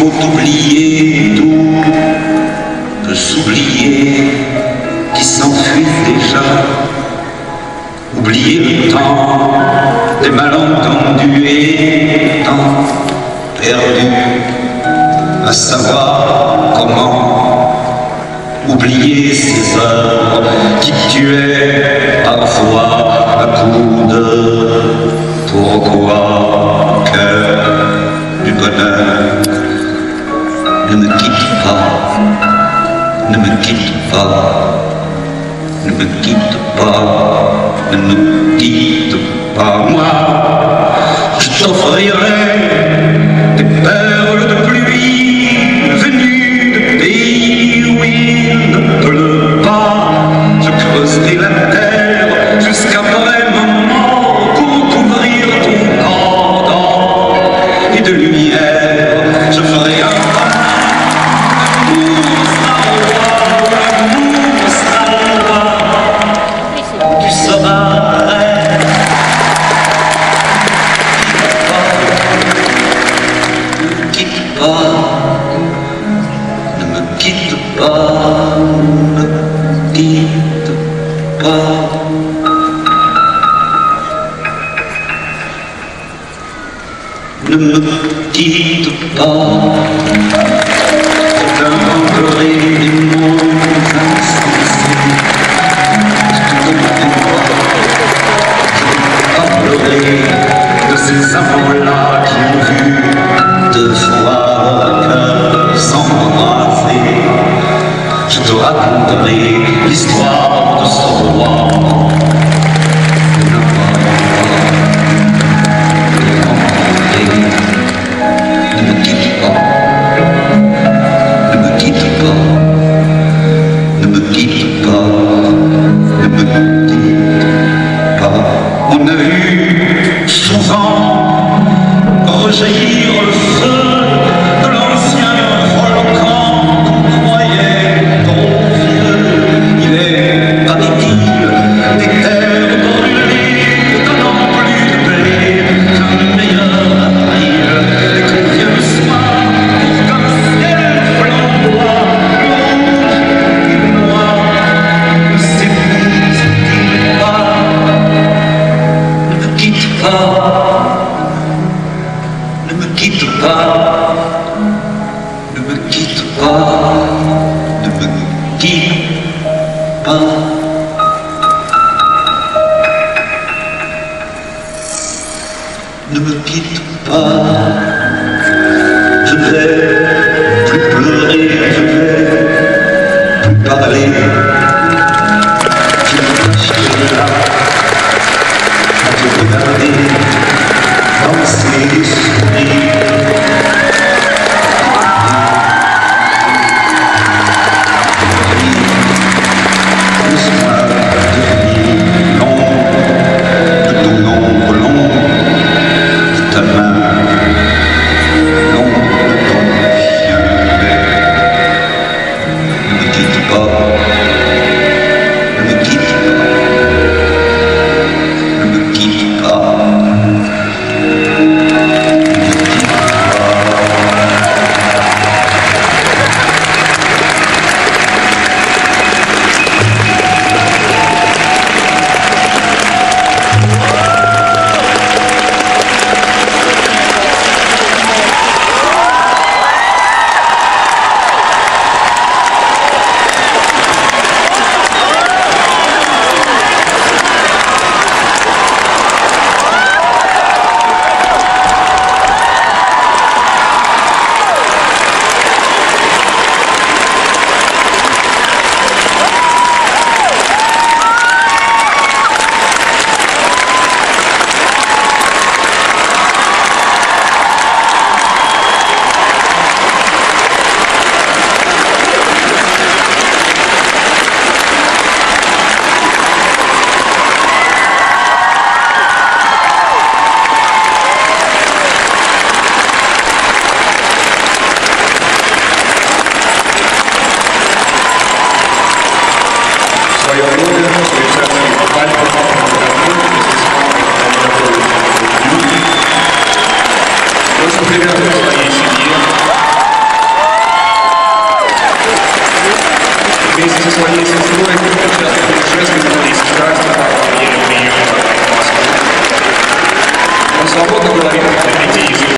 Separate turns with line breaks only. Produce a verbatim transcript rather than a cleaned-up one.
faut oublier tout, peut s'oublier qui s'enfuit déjà. Oublier le temps des malentendus et temps perdu à savoir comment. Oublier ces heures qui tuaient parfois à coups de pourquoi. Cœur du bonheur, ne me quitte pas, ne me quitte pas, ne me quitte pas, ne me quitte pas. Moi, je t'offrirai des perles de pluie venues de pays où il ne pleut pas. Je creuserai la terre jusqu'après ma mort pour couvrir ton corps d'or et de lumière. Je ferai un amour sans roi, amour sans roi. Tu seras reine. Ne me quitte pas, ne me quitte pas, ne me quitte pas. Ne me quitte pas, je t'inventerai des mots insensés. Je te parlerai de ces amants-là qui ont vu deux fois leur cœur s'embraser. Je te raconterai l'histoire de ce roi. Ne me quitte pas, ne me quitte pas, ne me quitte pas, ne me quitte pas. On a vu souvent rejaillir le feu de l'ancien volcan qu'on croyait trop vieux. Il est, paraît-il, des terres brûlées, donnant plus de blé qu'un meilleur avril. Et qu'on vient le soir pour qu'un ciel flamboie, rouge et noir, ne s'épuise-t-il pas? Ne me quitte pas, ne me quitte pas, ne me quitte pas, ne me quitte pas. Ne me quitte pas, je ne vais plus pleurer, je ne vais plus parler. Je serai là à te regarder, danser, sourire. Ne
вместе со своей сестрой часто путешествовали из Краснодара, приехали в Москву. Он свободно говорит на детей.